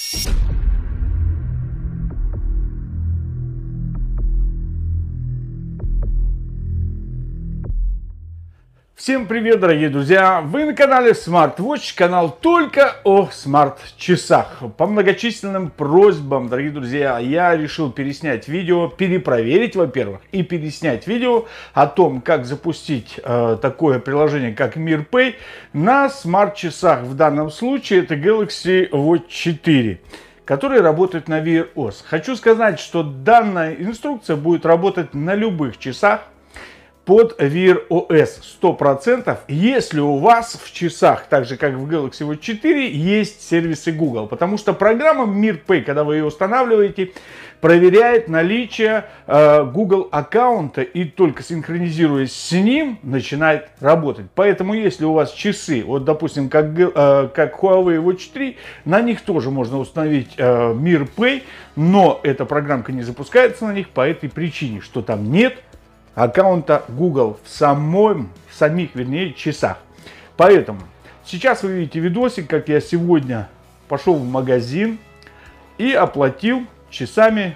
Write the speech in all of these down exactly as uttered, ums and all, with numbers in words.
Всем привет, дорогие друзья! Вы на канале SmartWatch, канал только о смарт-часах. По многочисленным просьбам, дорогие друзья, я решил переснять видео, перепроверить, во-первых, и переснять видео о том, как запустить э, такое приложение, как MirPay, на смарт-часах. В данном случае это Galaxy Watch четыре, который работает на Wear о эс. Хочу сказать, что данная инструкция будет работать на любых часах под Wear о эс сто процентов, если у вас в часах, так же как в Galaxy Watch четыре, есть сервисы Google. Потому что программа MirPay, когда вы ее устанавливаете, проверяет наличие э, Google аккаунта и только синхронизируясь с ним, начинает работать. Поэтому если у вас часы, вот допустим, как, э, как Huawei Watch три, на них тоже можно установить э, MirPay, но эта программка не запускается на них по этой причине, что там нет аккаунта Google в, самом, в самих, вернее, часах. Поэтому сейчас вы видите видосик, как я сегодня пошел в магазин и оплатил часами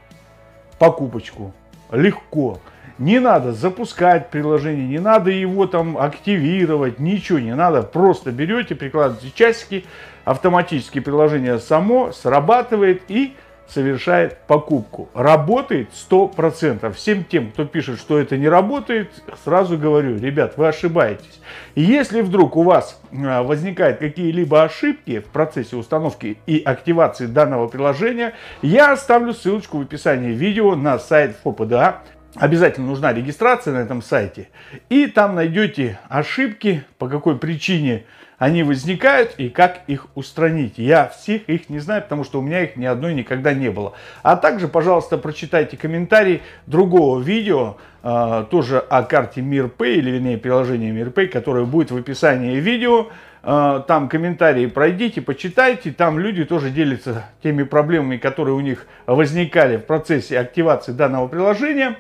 покупочку. Легко. Не надо запускать приложение, не надо его там активировать, ничего не надо. Просто берете, прикладываете часики, автоматически приложение само срабатывает и совершает покупку. Работает сто процентов. Всем тем, кто пишет, что это не работает, сразу говорю, ребят, вы ошибаетесь. И если вдруг у вас возникают какие-либо ошибки в процессе установки и активации данного приложения, я оставлю ссылочку в описании видео на сайт эф о пэ дэ а. Обязательно нужна регистрация на этом сайте. И там найдете ошибки, по какой причине они возникают и как их устранить. Я всех их не знаю, потому что у меня их ни одной никогда не было. А также, пожалуйста, прочитайте комментарий другого видео, э, тоже о карте MirPay, или вернее приложение MirPay, которое будет в описании видео. Э, там комментарии пройдите, почитайте. Там люди тоже делятся теми проблемами, которые у них возникали в процессе активации данного приложения.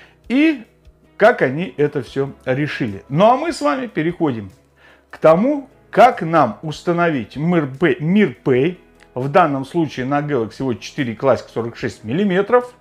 И как они это все решили. Ну а мы с вами переходим к тому, как нам установить MirPay, MirPay, в данном случае на Galaxy Watch четыре Classic сорок шесть миллиметров,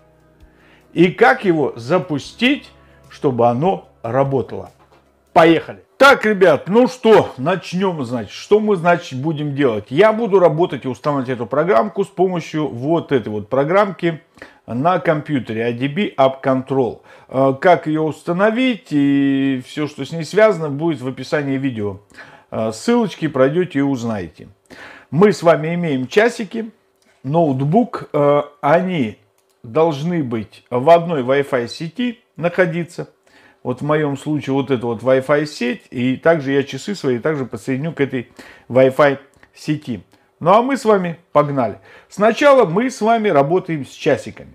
и как его запустить, чтобы оно работало. Поехали! Так, ребят, ну что, начнем, значит, что мы, значит, будем делать. Я буду работать и устанавливать эту программку с помощью вот этой вот программки на компьютере эй ди би App Control. Как ее установить и все, что с ней связано, будет в описании видео. Ссылочки пройдете и узнаете. Мы с вами имеем часики, ноутбук. Они должны быть в одной Wi-Fi сети находиться. Вот в моем случае вот эта вот Wi-Fi сеть. И также я часы свои также подсоединю к этой Wi-Fi сети. Ну а мы с вами погнали. Сначала мы с вами работаем с часиками.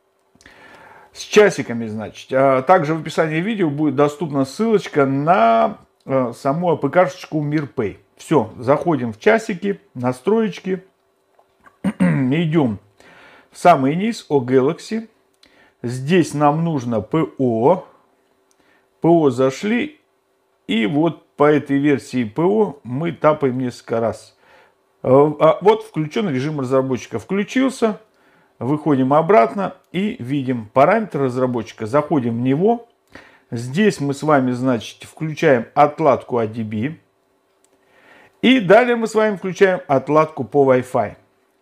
С часиками, значит. Также в описании видео будет доступна ссылочка на саму эй пи ка-шечку MirPay. Все, заходим в часики, настроечки, идем в самый низ, о Galaxy. Здесь нам нужно пэ о. пэ о зашли, и вот по этой версии пэ о мы тапаем несколько раз. Вот включен режим разработчика. Включился, выходим обратно и видим параметр разработчика. Заходим в него. Здесь мы с вами, значит, включаем отладку эй ди би. И далее мы с вами включаем отладку по Wi-Fi.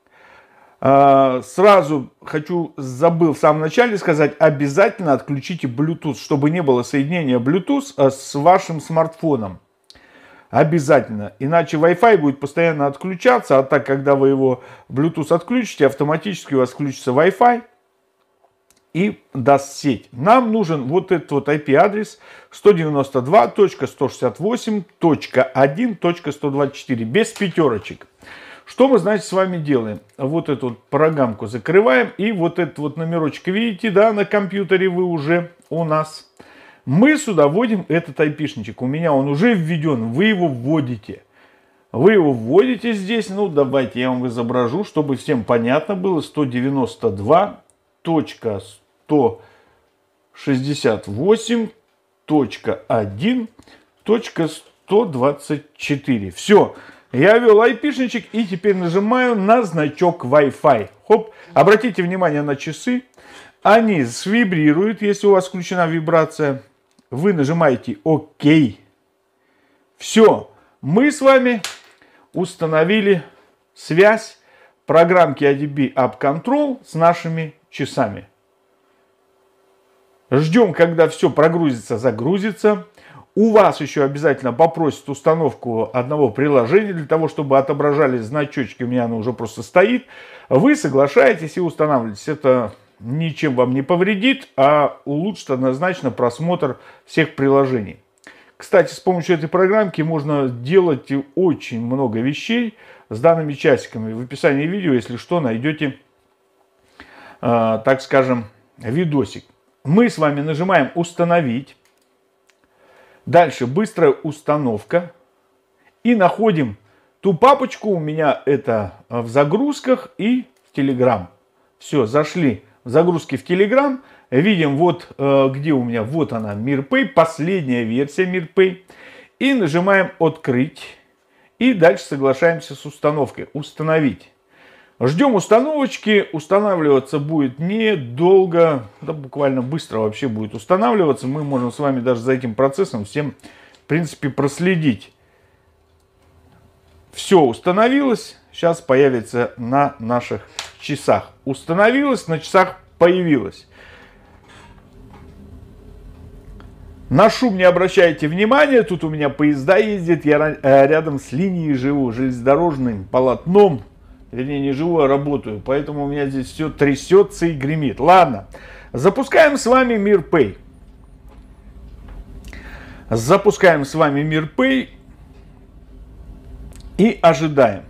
Сразу хочу, забыл в самом начале сказать, обязательно отключите Bluetooth, чтобы не было соединения Bluetooth с вашим смартфоном. Обязательно. Иначе Wi-Fi будет постоянно отключаться, а так, когда вы его Bluetooth отключите, автоматически у вас включится Wi-Fi и даст сеть. Нам нужен вот этот вот ай пи-адрес сто девяносто два точка сто шестьдесят восемь точка один точка сто двадцать четыре, без пятерочек. Что мы, значит, с вами делаем? Вот эту вот программку закрываем, и вот этот вот номерочек, видите, да, на компьютере вы уже у нас. Мы сюда вводим этот айпишничек. У меня он уже введен, вы его вводите. Вы его вводите здесь, ну давайте я вам изображу, чтобы всем понятно было. сто девяносто два точка сто шестьдесят восемь точка один точка сто двадцать четыре. Все. Я ввел айпишничек и теперь нажимаю на значок Wi-Fi. Хоп. Обратите внимание на часы. Они свибрируют, если у вас включена вибрация. Вы нажимаете ОК. Все. Мы с вами установили связь программки эй ди би App Control с нашими часами. Ждем, когда все прогрузится, загрузится. У вас еще обязательно попросят установку одного приложения для того, чтобы отображались значочки. У меня оно уже просто стоит. Вы соглашаетесь и устанавливаете. Это ничем вам не повредит, а улучшит однозначно просмотр всех приложений. Кстати, с помощью этой программки можно делать очень много вещей с данными часиками. В описании видео, если что, найдете, э, так скажем, видосик. Мы с вами нажимаем «Установить». Дальше быстрая установка. И находим ту папочку, у меня это в загрузках и в Telegram. Все, зашли в загрузки в Telegram. Видим, вот где у меня, вот она, MirPay, последняя версия MirPay. И нажимаем «Открыть». И дальше соглашаемся с установкой. «Установить». Ждем установочки. Устанавливаться будет недолго, да буквально быстро вообще будет устанавливаться. Мы можем с вами даже за этим процессом всем, в принципе, проследить. Все установилось. Сейчас появится на наших часах. Установилось, на часах появилось. На шум не обращайте внимания. Тут у меня поезда ездят. Я рядом с линией живу, железнодорожным полотном. Вернее, не живу, а работаю. Поэтому у меня здесь все трясется и гремит. Ладно. Запускаем с вами MirPay. Запускаем с вами MirPay. И ожидаем.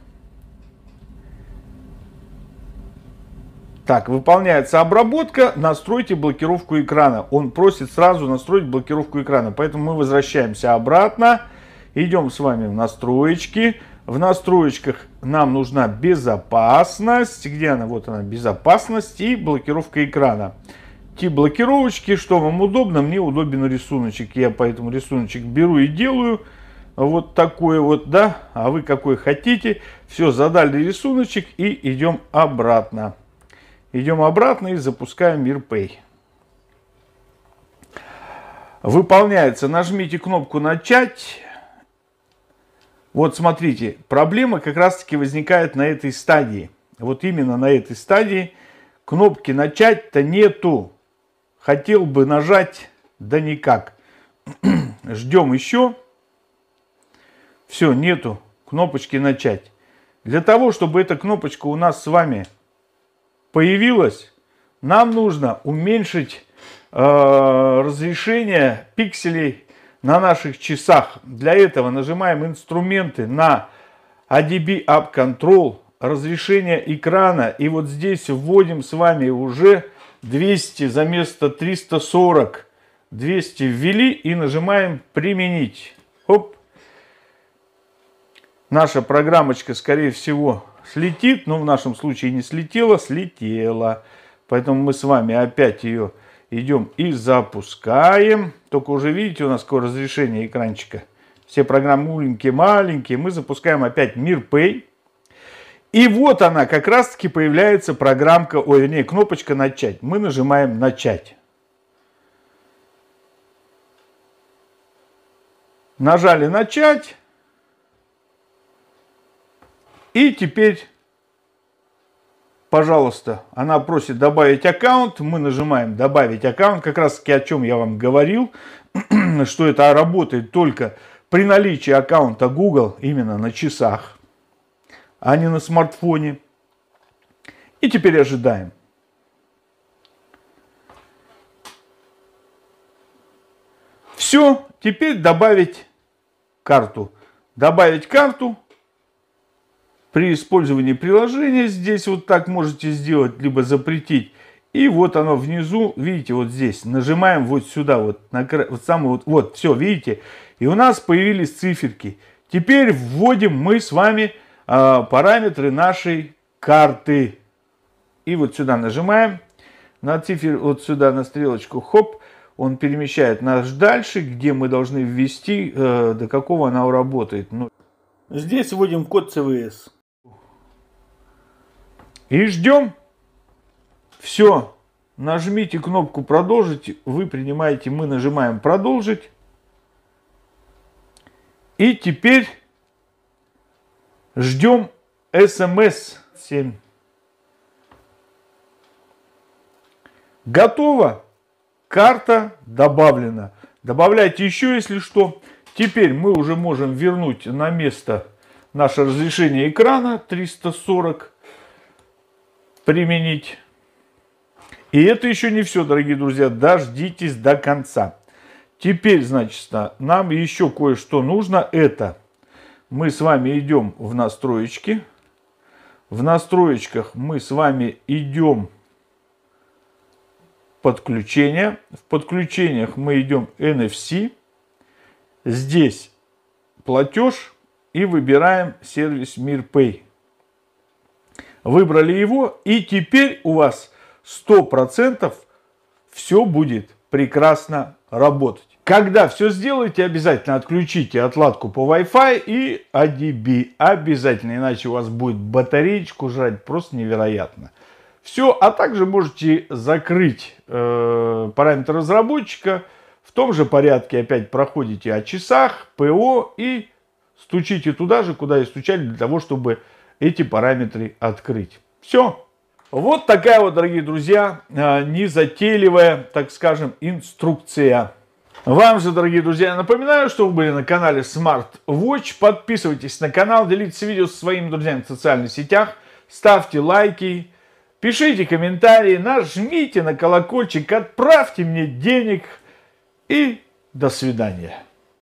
Так, выполняется обработка. Настройте блокировку экрана. Он просит сразу настроить блокировку экрана. Поэтому мы возвращаемся обратно. Идем с вами в настроечки. В настроечках нам нужна безопасность. Где она? Вот она, безопасность и блокировка экрана. Тип блокировочки, что вам удобно. Мне удобен рисуночек. Я поэтому рисуночек беру и делаю. Вот такой вот, да. А вы какой хотите. Все, задали рисуночек и идем обратно. Идем обратно и запускаем MirPay. Выполняется. Нажмите кнопку «Начать». Вот смотрите, проблема как раз таки возникает на этой стадии. Вот именно на этой стадии кнопки «Начать»-то нету. Хотел бы нажать, да никак. Ждем еще. Все, нету кнопочки «Начать». Для того, чтобы эта кнопочка у нас с вами появилась, нам нужно уменьшить э, разрешение пикселей на наших часах. Для этого нажимаем инструменты на эй ди би App Control, разрешение экрана. И вот здесь вводим с вами уже двести за место триста сорок. двести ввели и нажимаем «Применить». Оп. Наша программочка, скорее всего, слетит. Но в нашем случае не слетела, слетела. Поэтому мы с вами опять ее идем и запускаем. Только уже видите, у нас какое разрешение экранчика. Все программы маленькие-маленькие. Мы запускаем опять MirPay. И вот она, как раз таки появляется программка, ой, вернее, кнопочка «Начать». Мы нажимаем «Начать». Нажали «Начать». И теперь, пожалуйста, она просит добавить аккаунт. Мы нажимаем «Добавить аккаунт». Как раз таки о чем я вам говорил, что это работает только при наличии аккаунта Google именно на часах, а не на смартфоне. И теперь ожидаем. Все, теперь добавить карту. Добавить карту. При использовании приложения здесь вот так можете сделать, либо запретить. И вот оно внизу, видите, вот здесь. Нажимаем вот сюда, вот, на, вот самый вот, вот, все, видите. И у нас появились циферки. Теперь вводим мы с вами э, параметры нашей карты. И вот сюда нажимаем. На цифер, вот сюда на стрелочку, хоп. Он перемещает нас дальше, где мы должны ввести, э, до какого она работает. Ну, Здесь вводим код си ви эс. И ждем. Все. Нажмите кнопку «Продолжить». Вы принимаете, мы нажимаем «Продолжить». И теперь ждем эс эм эс семь. Готово. Карта добавлена. Добавляйте еще, если что. Теперь мы уже можем вернуть на место наше разрешение экрана триста сорок. Применить. И это еще не все, дорогие друзья. Дождитесь до конца. Теперь, значит, нам еще кое-что нужно. Это мы с вами идем в настройки. В настроечках мы с вами идем подключение. В подключениях мы идем эн эф си. Здесь платеж и выбираем сервис Мирпэй. Выбрали его, и теперь у вас сто процентов все будет прекрасно работать. Когда все сделаете, обязательно отключите отладку по Wi-Fi и эй ди би. Обязательно, иначе у вас будет батареечку жрать просто невероятно. Все, а также можете закрыть э, параметры разработчика. В том же порядке опять проходите о часах, ПО и стучите туда же, куда и стучали, для того, чтобы эти параметры открыть. Все. Вот такая вот, дорогие друзья, незатейливая, так скажем, инструкция. Вам же, дорогие друзья, напоминаю, что вы были на канале Smart Watch. Подписывайтесь на канал, делитесь видео со своими друзьями в социальных сетях, ставьте лайки, пишите комментарии, нажмите на колокольчик, отправьте мне денег и до свидания.